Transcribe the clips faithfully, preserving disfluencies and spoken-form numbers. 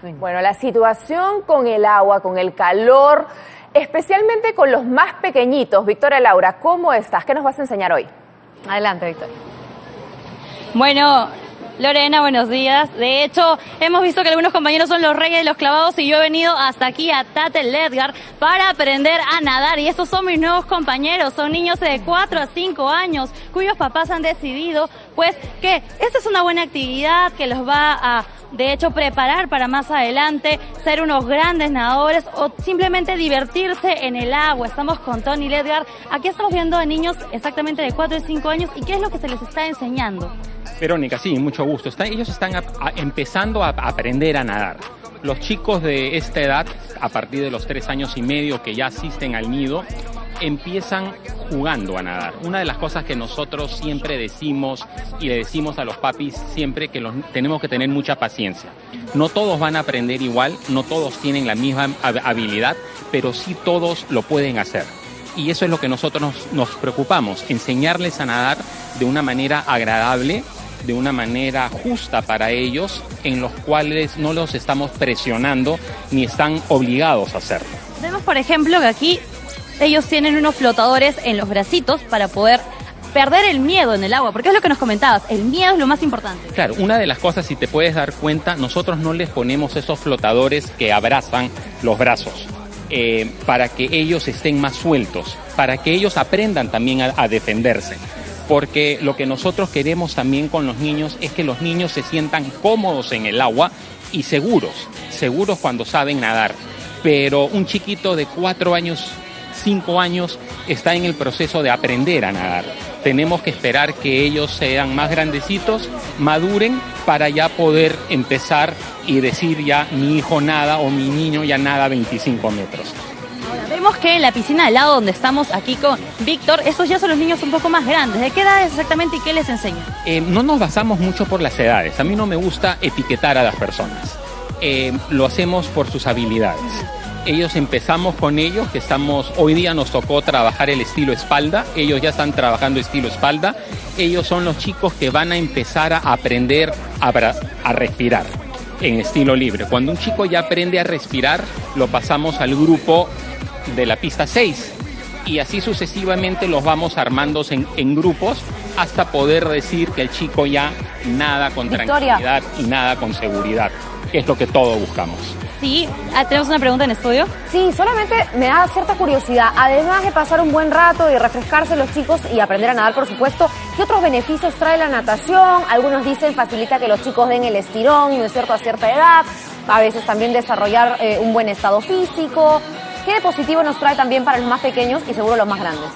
sueño. Bueno, la situación con el agua, con el calor, especialmente con los más pequeñitos. Victoria Laura, ¿cómo estás? ¿Qué nos vas a enseñar hoy? Adelante, Victoria. Bueno, Lorena, buenos días. De hecho, hemos visto que algunos compañeros son los reyes de los clavados y yo he venido hasta aquí a Tate Ledgar para aprender a nadar. Y estos son mis nuevos compañeros, son niños de cuatro a cinco años cuyos papás han decidido pues que esta es una buena actividad que los va a, de hecho, preparar para más adelante ser unos grandes nadadores o simplemente divertirse en el agua. Estamos con Tony Ledgar. Aquí estamos viendo a niños exactamente de cuatro y cinco años. ¿Y qué es lo que se les está enseñando? Verónica, sí, mucho gusto. Está, ellos están a, a, empezando a, a aprender a nadar. Los chicos de esta edad, a partir de los tres años y medio que ya asisten al nido, empiezan jugando a nadar. Una de las cosas que nosotros siempre decimos y le decimos a los papis siempre que los, tenemos que tener mucha paciencia. No todos van a aprender igual, no todos tienen la misma habilidad, pero sí todos lo pueden hacer. Y eso es lo que nosotros nos, nos preocupamos, enseñarles a nadar de una manera agradable, de una manera justa para ellos, en los cuales no los estamos presionando ni están obligados a hacerlo. Vemos, por ejemplo, que aquí ellos tienen unos flotadores en los bracitos para poder perder el miedo en el agua, porque es lo que nos comentabas, el miedo es lo más importante. Claro, una de las cosas, si te puedes dar cuenta, nosotros no les ponemos esos flotadores que abrazan los brazos, eh, para que ellos estén más sueltos, para que ellos aprendan también a, a defenderse. Porque lo que nosotros queremos también con los niños es que los niños se sientan cómodos en el agua y seguros, seguros cuando saben nadar. Pero un chiquito de cuatro años, cinco años, está en el proceso de aprender a nadar. Tenemos que esperar que ellos sean más grandecitos, maduren, para ya poder empezar y decir ya mi hijo nada o mi niño ya nada veinticinco metros. Vemos que en la piscina al lado donde estamos aquí con Víctor, esos ya son los niños un poco más grandes. ¿De qué edad exactamente y qué les enseñan? Eh, no nos basamos mucho por las edades. A mí no me gusta etiquetar a las personas. Eh, lo hacemos por sus habilidades. Ellos empezamos con ellos, que estamos, hoy día nos tocó trabajar el estilo espalda. Ellos ya están trabajando estilo espalda. Ellos son los chicos que van a empezar a aprender a, a respirar en estilo libre. Cuando un chico ya aprende a respirar, lo pasamos al grupo de la pista seis y así sucesivamente los vamos armando en, en grupos hasta poder decir que el chico ya nada con Victoria. tranquilidad y nada con seguridad, que es lo que todos buscamos. Sí, ¿tenemos una pregunta en estudio? Sí, solamente me da cierta curiosidad, además de pasar un buen rato y refrescarse los chicos y aprender a nadar, por supuesto, ¿qué otros beneficios trae la natación? Algunos dicen facilita que los chicos den el estirón, ¿no es cierto?, a cierta edad, a veces también desarrollar eh, un buen estado físico. ¿Qué de positivo nos trae también para los más pequeños y seguro los más grandes?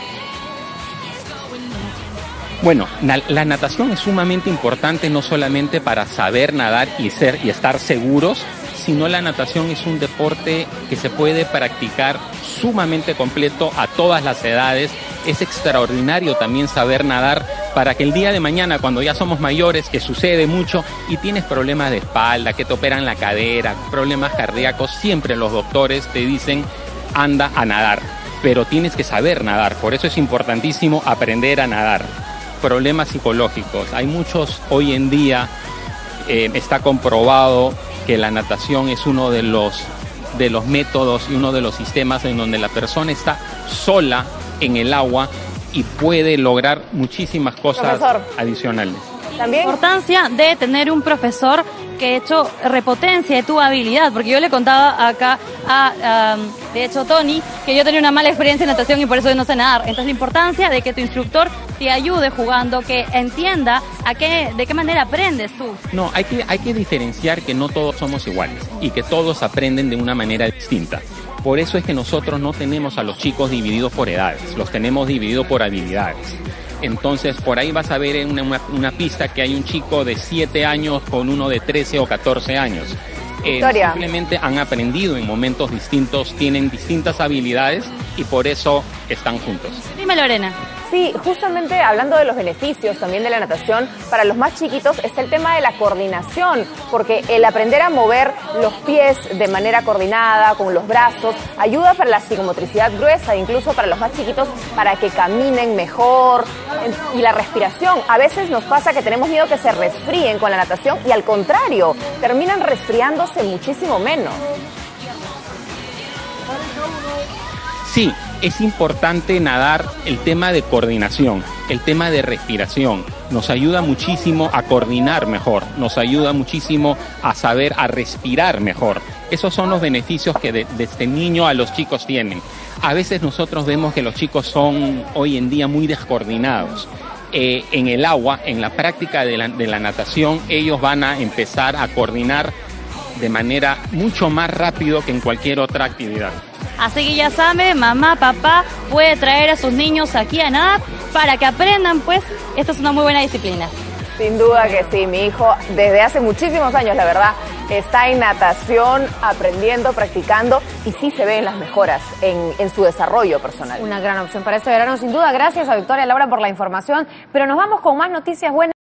Bueno, la natación es sumamente importante no solamente para saber nadar y ser y estar seguros, sino la natación es un deporte que se puede practicar sumamente completo a todas las edades. Es extraordinario también saber nadar para que el día de mañana, cuando ya somos mayores, que sucede mucho y tienes problemas de espalda, que te operan la cadera, problemas cardíacos, siempre los doctores te dicen anda a nadar, pero tienes que saber nadar. Por eso es importantísimo aprender a nadar. Problemas psicológicos, hay muchos hoy en día, eh, está comprobado que la natación es uno de los, de los métodos y uno de los sistemas en donde la persona está sola en el agua y puede lograr muchísimas cosas Profesor. adicionales. También La importancia de tener un profesor que de hecho repotencia tu habilidad, porque yo le contaba acá a, um, de hecho, Tony, que yo tenía una mala experiencia en natación y por eso no sé nadar. Entonces la importancia de que tu instructor te ayude jugando, que entienda a qué, de qué manera aprendes tú. No, hay que, hay que diferenciar que no todos somos iguales y que todos aprenden de una manera distinta. Por eso es que nosotros no tenemos a los chicos divididos por edades, los tenemos divididos por habilidades. Entonces, por ahí vas a ver en una, una pista que hay un chico de siete años con uno de trece o catorce años. Eh, simplemente han aprendido en momentos distintos, tienen distintas habilidades y por eso están juntos. Dime, Lorena. Sí, justamente hablando de los beneficios también de la natación, para los más chiquitos está el tema de la coordinación, porque el aprender a mover los pies de manera coordinada, con los brazos, ayuda para la psicomotricidad gruesa, incluso para los más chiquitos, para que caminen mejor. Y la respiración, a veces nos pasa que tenemos miedo que se resfríen con la natación y al contrario, terminan resfriándose muchísimo menos. Sí, es importante nadar el tema de coordinación, el tema de respiración. Nos ayuda muchísimo a coordinar mejor, nos ayuda muchísimo a saber, a respirar mejor. Esos son los beneficios que de, desde niño a los chicos tienen. A veces nosotros vemos que los chicos son hoy en día muy descoordinados. Eh, en el agua, en la práctica de la, de la natación, ellos van a empezar a coordinar de manera mucho más rápido que en cualquier otra actividad. Así que ya sabe, mamá, papá puede traer a sus niños aquí a nadar para que aprendan, pues, esta es una muy buena disciplina. Sin duda que sí, mi hijo desde hace muchísimos años, la verdad, está en natación, aprendiendo, practicando y sí se ven las mejoras en, en su desarrollo personal. Una gran opción para este verano, sin duda. Gracias a Victoria Laura por la información, pero nos vamos con más noticias buenas.